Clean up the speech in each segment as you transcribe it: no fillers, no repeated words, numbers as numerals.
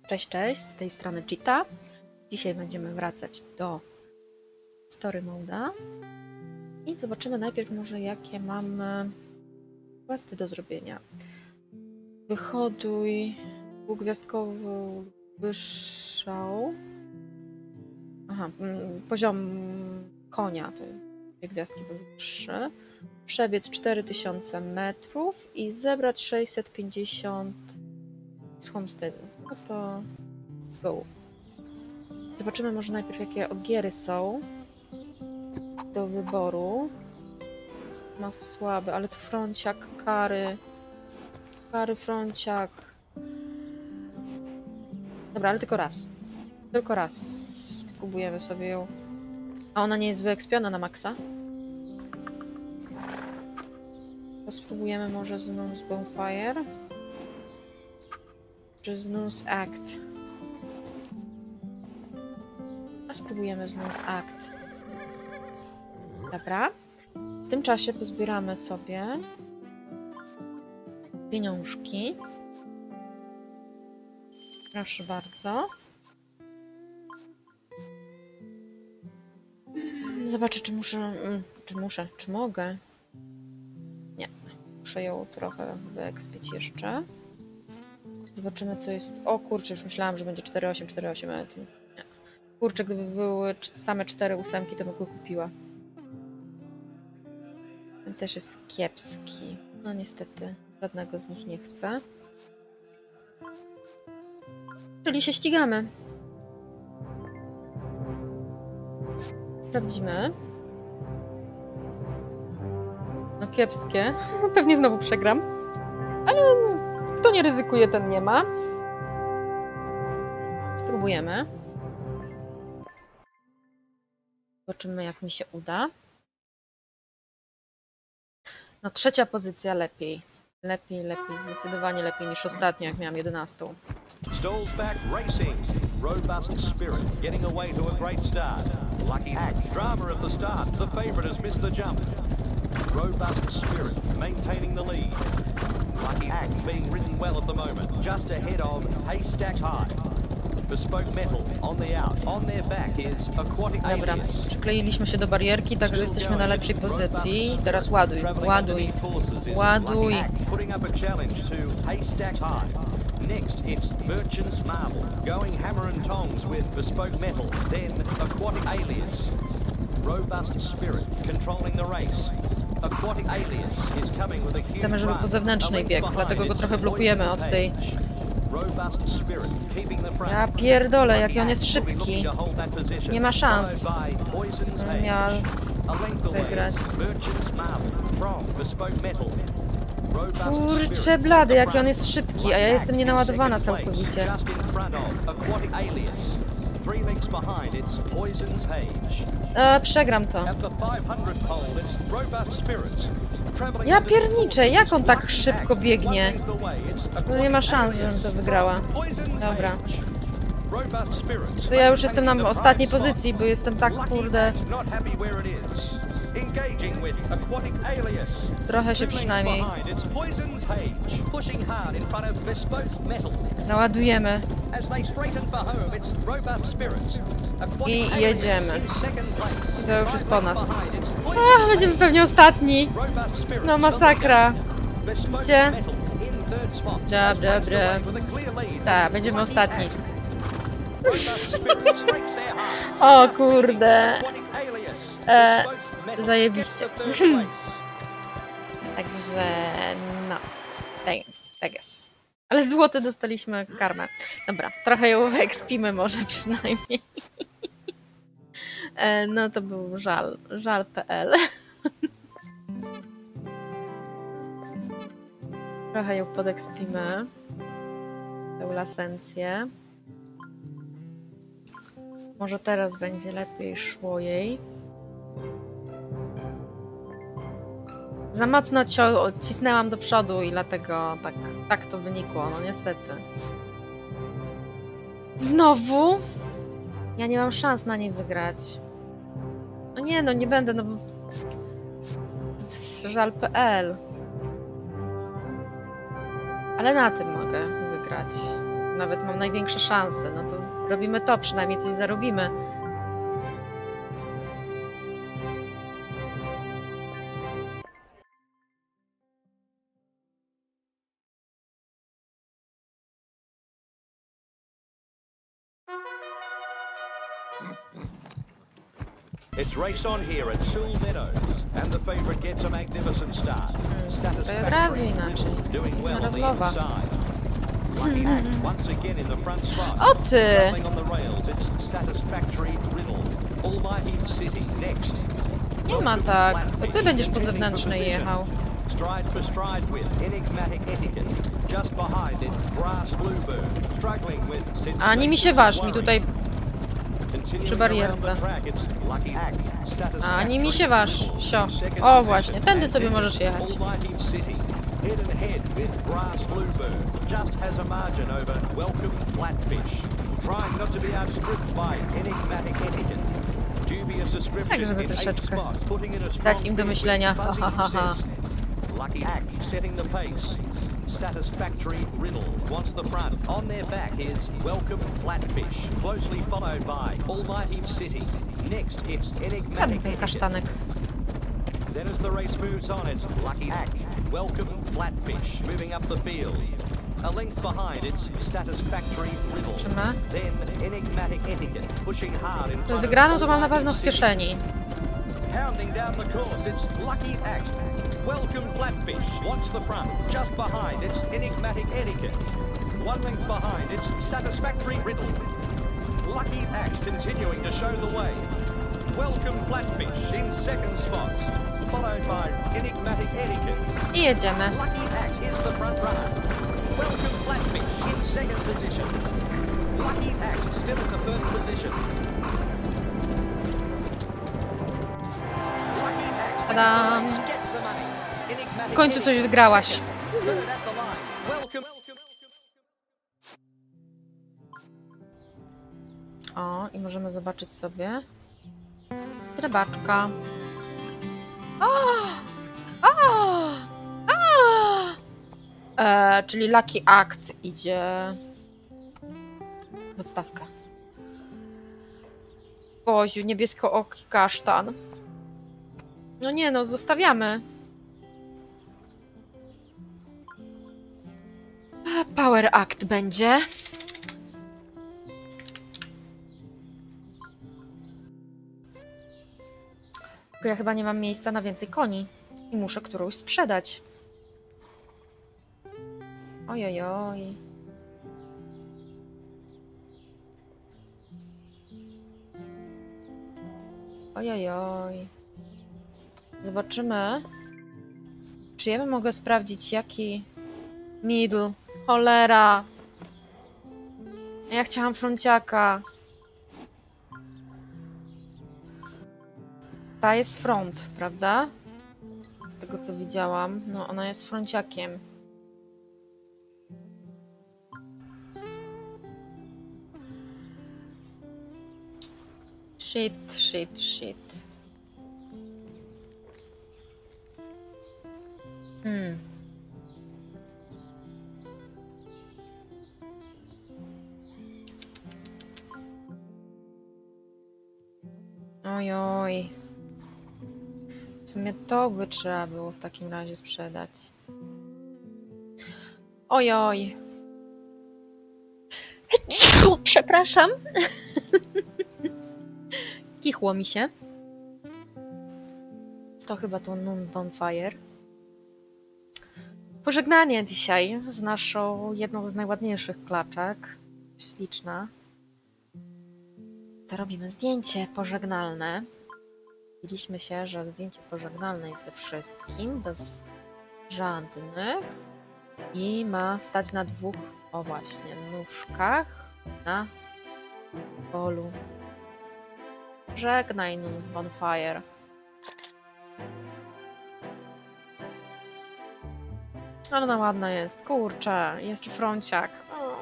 Cześć, cześć, z tej strony Cheetah. Dzisiaj będziemy wracać do Story Mode'a i zobaczymy najpierw może jakie mamy questy do zrobienia. Wyhoduj dwugwiazdkową wyższą. Aha, poziom konia to jest 2 gwiazdki wyższy. Przebiec 4000 metrów i zebrać 650 z homesteadu. No to go. Zobaczymy może najpierw jakie ogiery są do wyboru. No słabe, ale to fronciak, kary fronciak. Dobra, ale tylko raz. Tylko raz. Spróbujemy sobie ją. A ona nie jest wyekspiona na maksa? To spróbujemy może z Snooze Bonfire. Czy Snooze Act. A spróbujemy Snooze Act. Dobra. W tym czasie pozbieramy sobie pieniążki. Proszę bardzo. Zobaczę, czy mogę. Nie. Muszę ją trochę wyekspić jeszcze. Zobaczymy, co jest. O kurczę, już myślałam, że będzie 4,8, ale to nie. Kurczę, gdyby były same 4 ósemki, to bym go kupiła. Ten też jest kiepski. No niestety, żadnego z nich nie chcę. Czyli się ścigamy. Sprawdzimy. No kiepskie. Pewnie znowu przegram. Ale kto nie ryzykuje, ten nie ma. Spróbujemy. Zobaczymy, jak mi się uda. No 3. pozycja lepiej. Lepiej, zdecydowanie lepiej niż ostatnio, jak miałam 11. Stallsback Racing, Robust Spirit, getting away to a great start. Lucky Act, drama at the start, the favourite has missed the jump. Robust Spirit, maintaining the lead. Lucky Act being ridden well at the moment, just ahead of Haystack High. Bespoke Metal on the out. On their back is Aquatic Dobra, Alias. przykleiliśmy się do barierki, także jesteśmy na lepszej pozycji. Teraz ładuj. Ładuj. Putting up a challenge to Haystack High. Next, it's Merchant's Marble, going hammer and tongs with Bespoke Metal, then Aquatic Alias. Robust Spirit, controlling the race. Aquatic Alias is coming with a huge Chcemy, żeby po zewnętrznej biegł, dlatego go trochę blokujemy od tej... Ja pierdolę, jaki on jest szybki. Nie ma szans. Miała wygrać. Kurczę blady, jaki on jest szybki, a ja jestem nienaładowana całkowicie. Przegram to. Ja pierniczę, jak on tak szybko biegnie? No nie ma szans, żebym to wygrała. Dobra. To ja już jestem na ostatniej pozycji, bo jestem tak, kurde... Trochę się przynajmniej. Naładujemy. I jedziemy. To już jest po nas. Będziemy pewnie ostatni. No masakra. Widzicie? Dobra. Tak, będziemy ostatni. O kurde. Zajebiście. Także no. Tak jest. Ale złoty dostaliśmy karmę. Dobra, trochę ją wyekspimy może przynajmniej. No to był żal. Żal.pl. Trochę ją podekspimy. Tę lasencję. Może teraz będzie lepiej szło jej. Za mocno cisnęłam do przodu i dlatego tak to wynikło, no niestety. Znowu? Ja nie mam szans na niej wygrać. No nie, no nie będę, no bo... Żal.pl. Ale na tym mogę wygrać. Nawet mam największe szanse. No to robimy to, przynajmniej coś zarobimy. It's race on here at Sewell Meadows, and the favourite gets a magnificent start. To od razu inaczej. Doing well on the Rozmowa. inside. Lucky Act once again in the front spot. O ty! Travelling on the rails, it's Satisfactory Riddle. Almighty City next. Nie ma tak. To ty będziesz po zewnętrznej jechał. Stride for stride with Enigmatic Etiquette. Just behind it's Brass Bluebird. Struggling with A nie mi się waż, mi tutaj przy barierce. A nie mi się waż, sio. O właśnie, tędy sobie możesz jechać. Head and head with Brass Bluebird. Just has a margin over Welcome Flatfish. Trying not to be outstripped by Enigmatic Etiquette. Dubious description Tak, żeby in eighth troszeczkę spot, putting in a strong dać im do myślenia. finish, Ha, ha, ha. Lucky Act setting the pace. Satisfactory Riddle wants the front. On their back is Welcome Flatfish, closely followed by Almighty City. Next, it's Ładny Enigmatic ten Etiquette. kasztanek. Then as the race moves on, it's Lucky Act, Welcome Flatfish, moving up the field. A length behind, it's Satisfactory Riddle. Trzyma. Then Enigmatic Etiquette, pushing hard in To front wygraną of to mam na pewno w Almighty City. kieszeni. Pounding down the course, it's Lucky Act. Welcome Flatfish wants the front. Just behind, it's Enigmatic Etiquette. One length behind, it's Satisfactory Riddle. Lucky Act continuing to show the way. Welcome Flatfish in second spot, followed by Enigmatic Etiquette. I jedziemy. Lucky Act is the front runner. Welcome Flatfish in second position. Lucky Act still in the first position. Lucky Act Tadam! gets the money. W końcu coś wygrałaś. Third at the line. Welcome. O, i możemy zobaczyć sobie trybaczka. O! O! O! Czyli Lucky Act idzie w odstawkę. Boziu, niebieskooki kasztan. No nie no, zostawiamy. Power Act będzie. Tylko ja chyba nie mam miejsca na więcej koni. I muszę którąś sprzedać. Ojojoj. Ojojoj. Zobaczymy, czy ja mogę sprawdzić, jaki middle. Cholera. Ja chciałam fronciaka. Ta jest front, prawda? Z tego co widziałam. No, ona jest fronciakiem. Shit, shit, shit. Ojoj. W sumie to by trzeba było w takim razie sprzedać. Ojoj. Przepraszam. Kichło mi się. To chyba to Noon Bonfire. Pożegnanie dzisiaj z naszą jedną z najładniejszych klaczek. Śliczna. To robimy zdjęcie pożegnalne. Mówiliśmy się, że zdjęcie pożegnalne jest ze wszystkim, bez żadnych. I ma stać na dwóch, o właśnie, nóżkach na polu. Żegnaj, Noon's Bonfire. Ale ona ładna jest. Kurczę, jeszcze fronciak.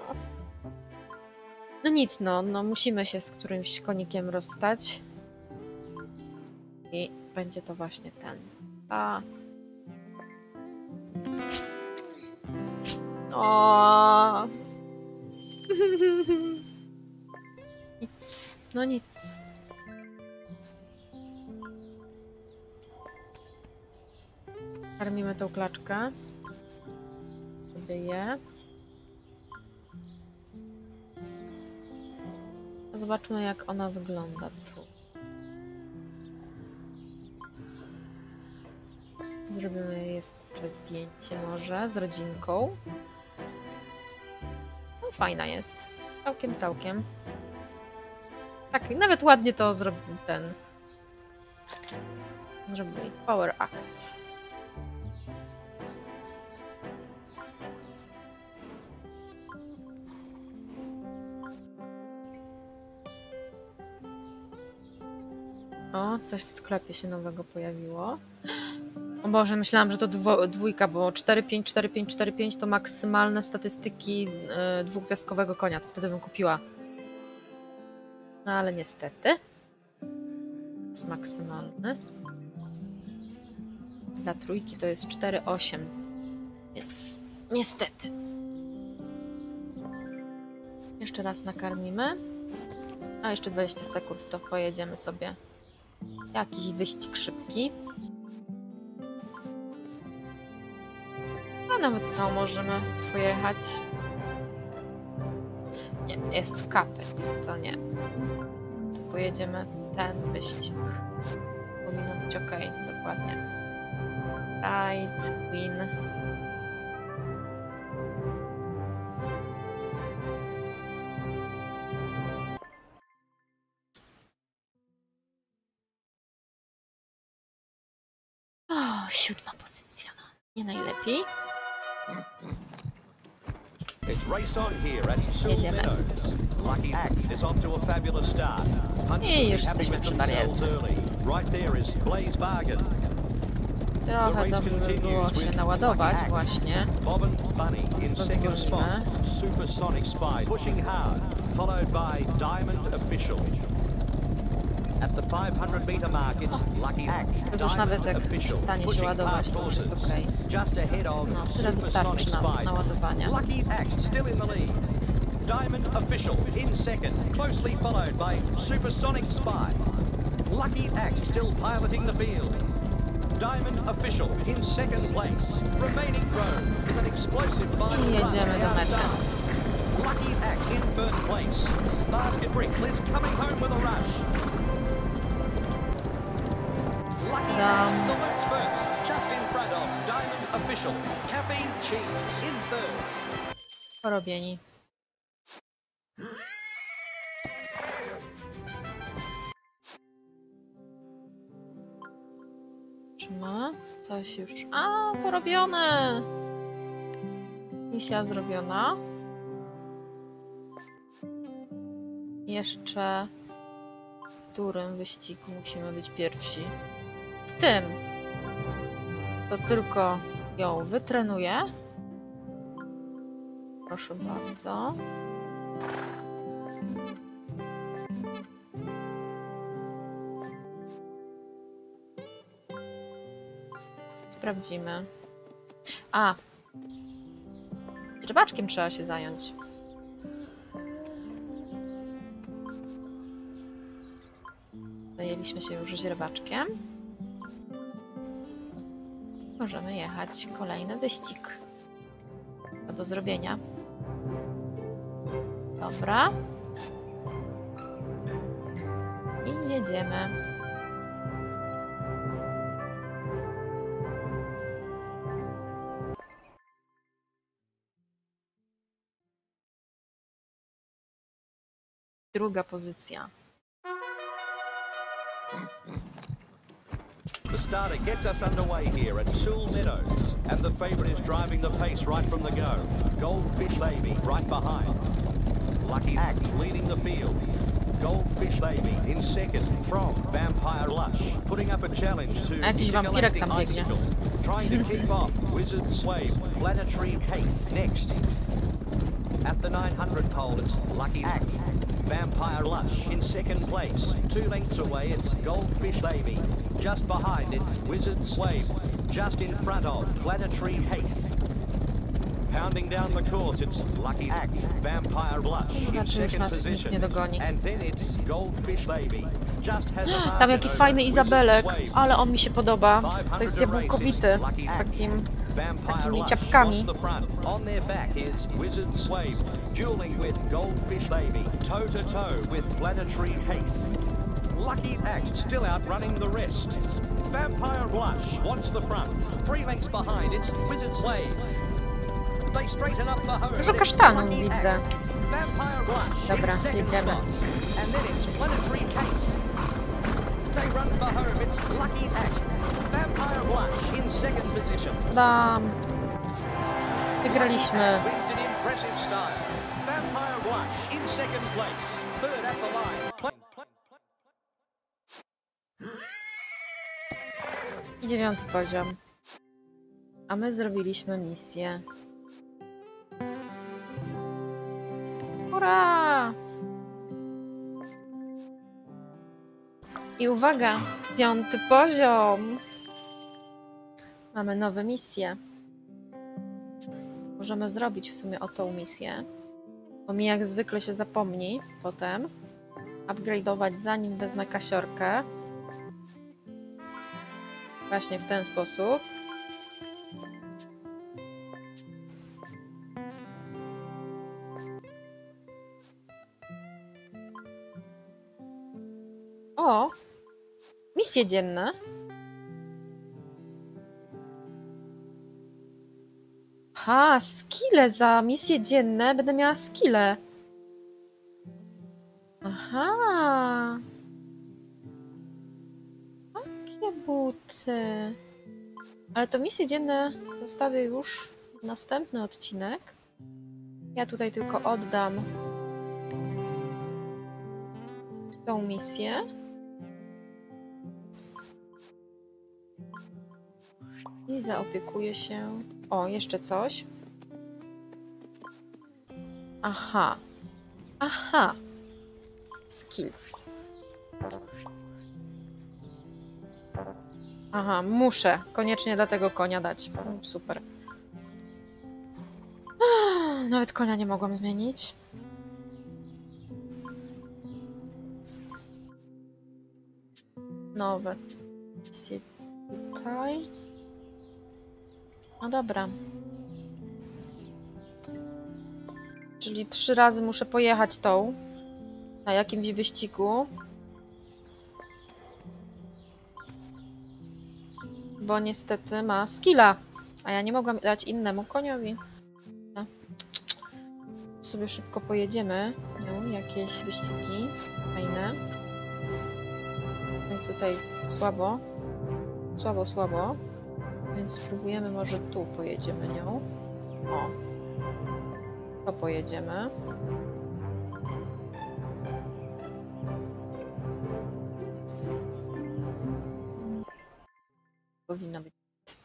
No nic, no musimy się z którymś konikiem rozstać. I będzie to właśnie ten. O. Nic, no nic. Karmimy tą klaczkę. Sobie je. Zobaczmy, jak ona wygląda tu. Zrobimy jeszcze zdjęcie może z rodzinką. No, fajna jest. Całkiem, całkiem. Tak, nawet ładnie to zrobił zrobili. Power Act. O, coś w sklepie się nowego pojawiło. O Boże, myślałam, że to dwójka, bo 4-5, 4-5, 4-5 to maksymalne statystyki dwugwiazdkowego konia. To wtedy bym kupiła. No ale niestety. Jest maksymalny. Dla trójki to jest 4-8. Więc niestety. Jeszcze raz nakarmimy. A jeszcze 20 sekund, to pojedziemy sobie. Jakiś wyścig szybki. A nawet to możemy pojechać. Nie, jest kapet, to nie. To pojedziemy ten wyścig. Powinno być ok, dokładnie. Ride, win. O, 7. pozycja. Nie najlepiej. It's race on here at Sul Jedziemy. Meadows. Lucky Act is off to a fabulous start. I już jesteśmy przy barierce. Right there is Blaze Bargain. Trochę dobrze by było się naładować właśnie. Bob and Bunny in second spot. Supersonic Spy pushing hard, followed by Diamond Official. At the 500-meter mark, it's Lucky Act. To już nawet jak przestanie się ładować, to już jest ok. Just ahead of No, tyle wystarczy nam naładowania. Lucky Act still in the lead. Diamond Official in second, closely followed by Supersonic Spy. Lucky Act still piloting the field. Diamond Official in second place. Remaining row with an explosive final I jedziemy run do mety. outside. Lucky Act in first place. Basket Brick is coming home with a rush. Lucky Act salutes first, just in front of Diamond Official. Caffeine Cheese in third. Porobieni. Czy ma coś już? A, porobione! Misja zrobiona. Jeszcze w którym wyścigu musimy być pierwsi? W tym! To tylko ją wytrenuję. Proszę bardzo. Sprawdzimy. A! Rybaczkiem trzeba się zająć. Zajęliśmy się już źrebaczkiem. Możemy jechać kolejny wyścig. To do zrobienia. Dobra. I jedziemy. Druga pozycja. The starter gets us underway here at Sul Meadows, and the favourite is driving the pace right from the go. Goldfish Lady right behind. Lucky Act leading the field. Goldfish Lady in second from Vampire Lush, putting up a challenge to Jakiś wampirek tam biegnie. Icicle. Trying to keep off Wizard Slave, Planetary Case next. At the 900 pole, it's Lucky Act. Vampire Lush in second place. 2 lengths away, it's Goldfish Lady. Just behind, it's Wizard Slave. Just in front of Planetary Haste. Pounding down the course, it's Lucky Act, Vampire Blush in Raczej już second nas nikt position. nie dogoni. And then it's Goldfish Baby. Just has a Tam margin jaki over fajny Wizard's Izabelek, Wave. ale on mi się podoba. To jest 500 jabłkowity, races, z Lucky takimi Blush ciapkami. across the front. On their back is Wizard's Wave, dueling with Goldfish Baby, toe to toe with Planetary Case. Lucky Act still outrunning the rest. Vampire Blush wants the front. 3 lengths behind, it's Wizard's Wave. They straighten up for home. Dużo It's kasztanów Lucky widzę. Act. Vampire Blush Dobra, in second jedziemy. spot. And then it's Planetary Case. They run for home, it's Lucky Act. Vampire Blush in second position. Dam. Wygraliśmy. Wins in impressive style. Vampire Blush in second place. Third at the line. I 9. poziom. A my zrobiliśmy misję. Hurra! I uwaga, 5. poziom. Mamy nowe misje. Możemy zrobić w sumie o tą misję. Bo mi jak zwykle się zapomni potem upgrade'ować, zanim wezmę kasiorkę. Właśnie w ten sposób. O! Misje dzienne. Ha, skille za misje dzienne. Będę miała skille. Aha. Takie buty. Ale to misje dzienne zostawię już w następny odcinek. Ja tutaj tylko oddam tą misję. I zaopiekuję się... O, jeszcze coś. Aha. Aha. Skills. Aha, muszę koniecznie dla tego konia dać. Super. Nawet konia nie mogłam zmienić. Nowe. Tutaj. No dobra. Czyli 3 razy muszę pojechać tą. Na jakimś wyścigu. Bo niestety ma skilla. A ja nie mogłam dać innemu koniowi. No. Sobie szybko pojedziemy. No, jakieś wyścigi fajne. No tutaj słabo. Słabo. Więc spróbujemy, może tu pojedziemy nią. O. To pojedziemy. Powinno być.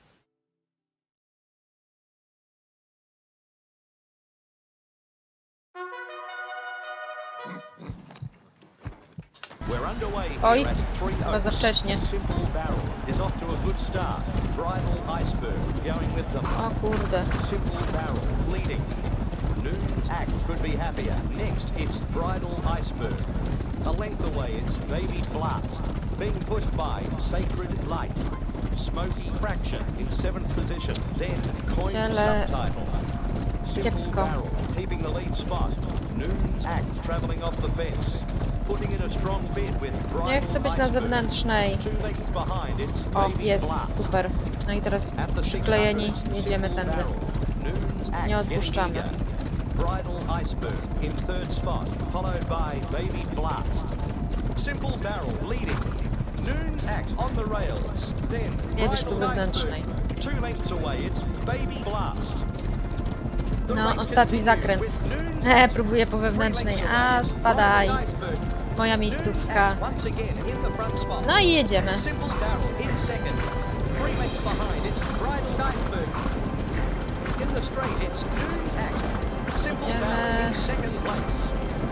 We're underway here Oj, at Three chyba za Oaks. wcześnie. Simple Barrel is off to a good start. Bridal Iceberg going with them. O kurde. Simple Barrel leading. Noon's Act could be happier. Next, it's Bridal Iceberg. A length away, it's Baby Blast. Being pushed by Sacred Light. Smoky Fraction in 7th position. Then Coin Ciele Subtitle. Simple kiepsko. Barrel keeping the lead spot. Noon's Act travelling off the fence. Putting in a strong bid with Bridal Nie chcę być na Iceberg. zewnętrznej. 2 lengths behind, it's O, Baby jest, Blast. super. No i teraz At the przyklejeni 600, jedziemy Simple tędy. Barrel. Noon's Act Nie odpuszczamy. getting eager. Bridal Iceberg in 3rd spot, followed by Baby Blast. Simple Barrel leading. Noon's Act on the rails. Then Jedziesz po Bridal zewnętrznej. Iceberg. 2 lengths away, it's Baby Blast. The No, race ostatni continues zakręt. with Noon's Próbuję po wewnętrznej. A, spadaj. Moja miejscówka. Once again in the front spot. No i jedziemy. Simple Barrel in second. 3 lengths behind, it's Bridal Iceberg. In the straight, it's Noon's Act. Simple Barrel in second place.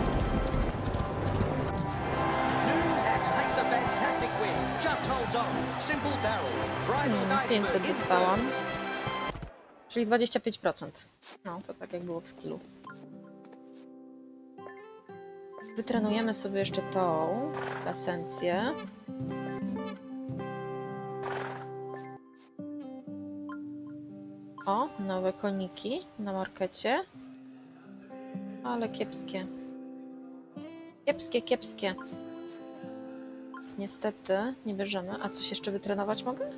Noon's Act takes a fantastic win. Just holds on. Simple Barrel. Bridal Iceberg 500 in dostałam. third. Czyli 25%. No, to tak jak było w skillu. Wytrenujemy sobie jeszcze tą esencję. O, nowe koniki na markecie. Ale kiepskie. Kiepskie, kiepskie. Więc niestety nie bierzemy. A coś jeszcze wytrenować mogę?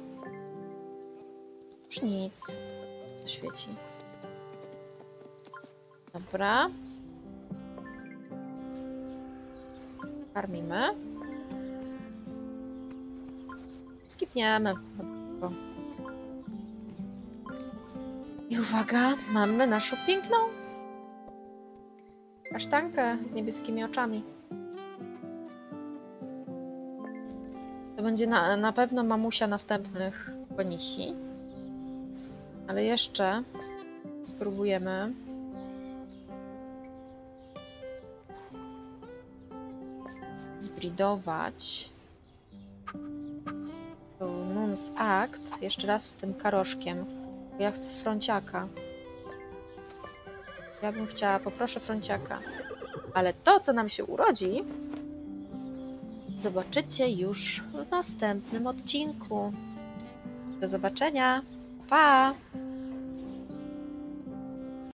Już nic. Świeci. Dobra. Karmimy. Skipniemy. I uwaga, mamy naszą piękną kasztankę z niebieskimi oczami. To będzie na pewno mamusia następnych konisi. Ale jeszcze spróbujemy zbridować Nuns Act jeszcze raz z tym karoszkiem. Bo ja chcę frąciaka. Ja bym chciała, poproszę frąciaka. Ale to, co nam się urodzi, zobaczycie już w następnym odcinku. Do zobaczenia. Pa!